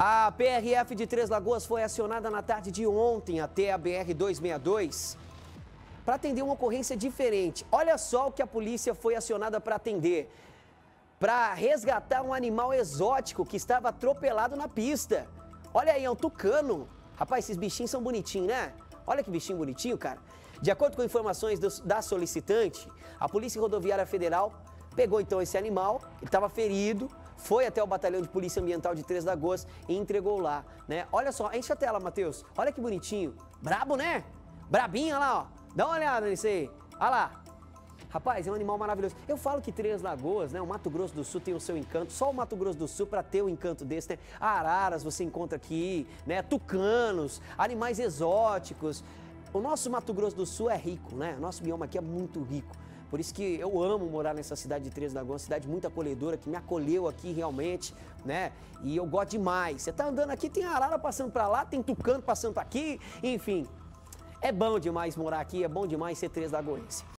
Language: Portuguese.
A PRF de Três Lagoas foi acionada na tarde de ontem até a BR-262 para atender uma ocorrência diferente. Olha só o que a polícia foi acionada para atender. Para resgatar um animal exótico que estava atropelado na pista. Olha aí, é um tucano. Rapaz, esses bichinhos são bonitinhos, né? Olha que bichinho bonitinho, cara. De acordo com informações da solicitante, a Polícia Rodoviária Federal pegou então esse animal, ele estava ferido, foi até o Batalhão de Polícia Ambiental de Três Lagoas e entregou lá, né? Olha só, enche a tela, Matheus. Olha que bonitinho. Brabo, né? Brabinho, olha lá, ó. Dá uma olhada nisso aí. Olha lá. Rapaz, é um animal maravilhoso. Eu falo que Três Lagoas, né? O Mato Grosso do Sul tem o seu encanto. Só o Mato Grosso do Sul para ter o encanto desse, né? Araras você encontra aqui, né? Tucanos, animais exóticos. O nosso Mato Grosso do Sul é rico, né? O nosso bioma aqui é muito rico. Por isso que eu amo morar nessa cidade de Três Lagoas, uma cidade muito acolhedora, que me acolheu aqui realmente, né? E eu gosto demais. Você tá andando aqui, tem arara passando para lá, tem tucano passando para aqui, enfim. É bom demais morar aqui, é bom demais ser Três Lagoense.